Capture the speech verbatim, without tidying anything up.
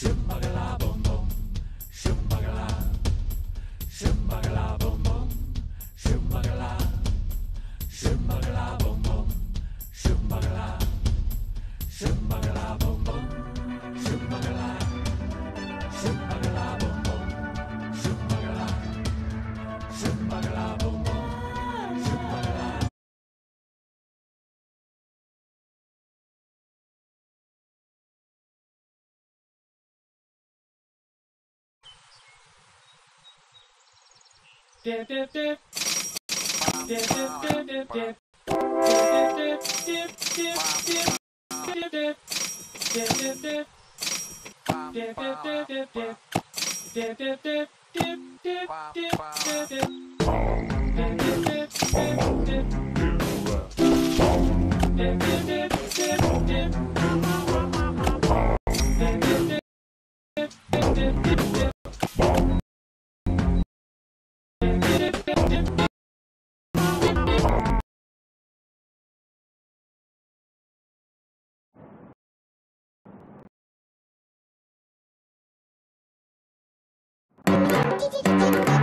Shumbagala boom boom, shumbagala, shumbagala boom boom, shumbagala, shumbagala boom boom, shumbagala, shumbagala boom boom, shumbagala, shumbagala boom boom, shumbagala, shumbagala boom boom, shumbagala. Dip dip dip, dip dip dip dip dip, dip dip dip dip dip dip, dip dip dip, dip dip dip dip dip, dip dip dip dip dip dip dip dip, dip dip dip dip dip, dip dip dip dip dip, dip dip dip dip dip dip. Dip, dip, dip, dip.